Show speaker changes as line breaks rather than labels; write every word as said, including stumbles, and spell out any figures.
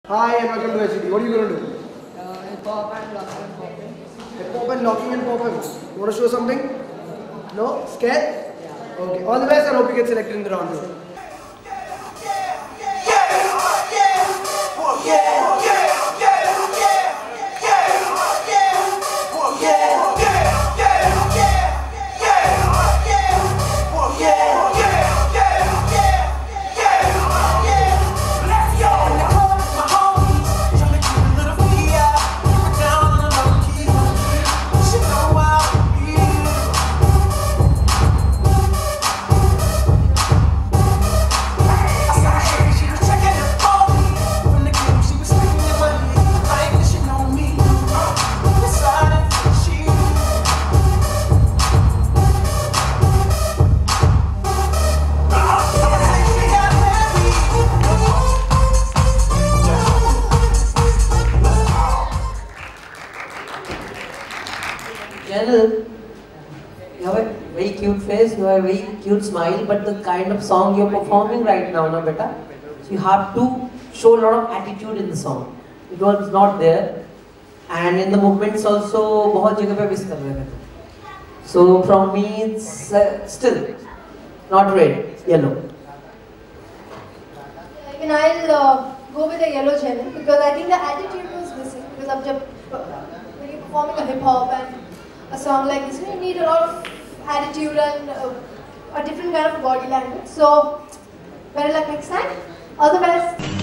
Hi and welcome to S G T. What are you going to do?
Uh, hip hop and locking and popping.
Hip hop and locking and popping. You want to show something? No? Scared?
Yeah.
Okay. All the best and hope you get selected in the round two.
Jainil, you have a very cute face, you have a very cute smile, but the kind of song you're performing right now, na beta, so you have to show a lot of attitude in the song. It was not there, and in the movements also, बहुत जगह पे miss कर रहे थे. So from me, it's uh, still not red, yellow.
Even I'll uh, go with a yellow Jainil because I think the attitude was missing. Because of jab, when you're performing a hip hop and a song like this, you need a lot of attitude and uh, a different kind of body language. So, better luck next time. All the best.